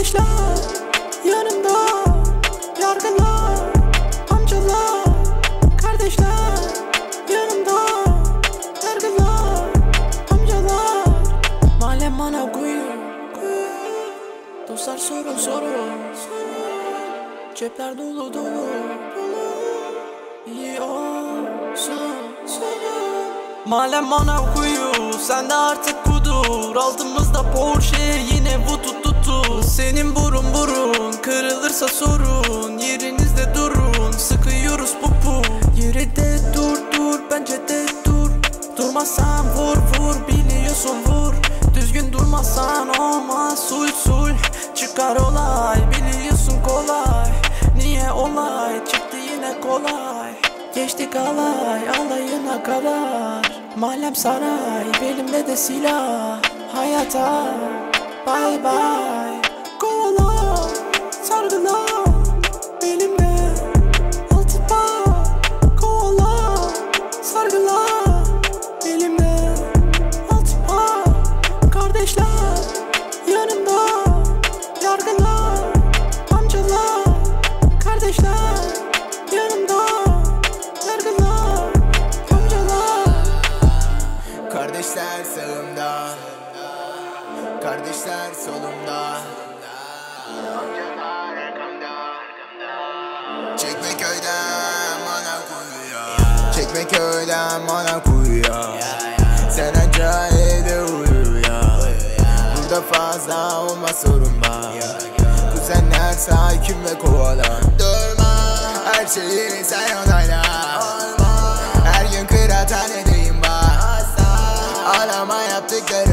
Kardeşler yanımda, yargılar, amcalar. Kardeşler yanımda, yargılar, amcalar. Mahallem bana koyuyor, dostlar soru. Cepler dolu iyi olsun. Mahallem bana okuyor, sen de artık kudur. Altımızda Porsche yine vutututu. Senin burun kırılırsa sorun. Yerinizde durun, sıkıyoruz pupu. Yerinde dur bence de dur. Durmazsan vur biliyorsun vur. Düzgün durmazsan olmaz sul. Çıkar olay biliyorsun kolay. Niye olay çıktı yine kolay. Geçtik alayına kadar. Mahallem saray, belimde de silah. Hayata bye. Kovala, sargılar, belimde altıpa. Kovala, sargılar, belimde altıpa. Kardeşler yanımda, yargılar, amcalar. Kardeşler yanımda, yargılar, amcalar. Kardeşler sağımda, kardeşler solumda, amcalar arkamda. Çekmeköy'den Manakuyu'ya sen anca evde uyu ya. Burada fazla olma sorun var. Kuzenler sakin ve kovalan. Durma, her şeyi sen onayla. Her gün kıraathanedeyim bak. Arama yaptıkları